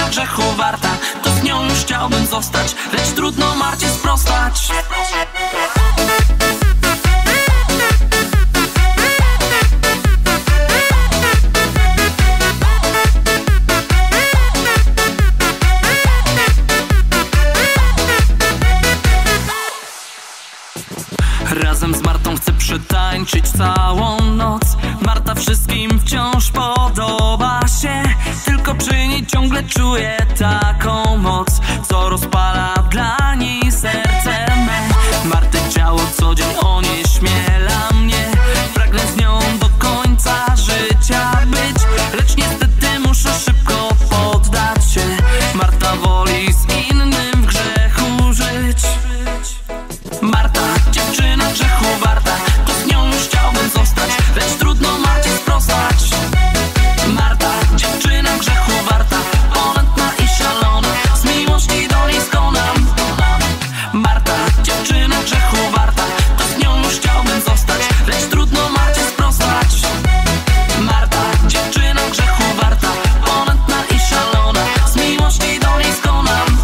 dziewczyna grzechu warta, to z nią już chciałbym zostać, lecz trudno Marcie sprostać. Razem z Martą chcę przetańczyć całą noc. Marta wszystkim wciąż podoba się, tylko przy niej ciągle czuję taką moc, co rozpala dla niej serce me. Marty ciało co dzień onieśmiela mnie, pragnę z nią do końca życia być, lecz niestety muszę szybko poddać się. Marta woli z innym w grzechu żyć. Marta, dziewczyna grzechu warta, to z nią już chciałbym zostać, lecz trudno Marcie sprostać. Marta, dziewczyna grzechu warta, ponadna i szalona, z miłości do niej skonam. Marta, dziewczyna grzechu warta, to z nią już chciałbym zostać, lecz trudno Marcie sprostać. Marta, dziewczyna grzechu warta, ponadna i szalona, z miłości do niej skonam.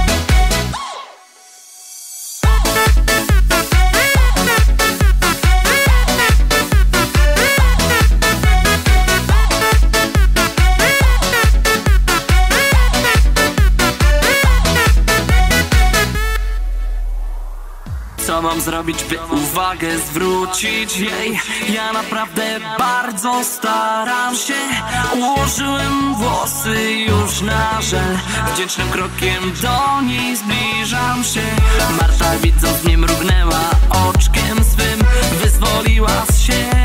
Co mam zrobić, by uwagę zwrócić jej? Ja naprawdę bardzo staram się. Ułożyłem włosy już na żel, wdzięcznym krokiem do niej zbliżam się. Marta widząc mnie mrugnęła oczkiem swym, wyzwoliła z siebie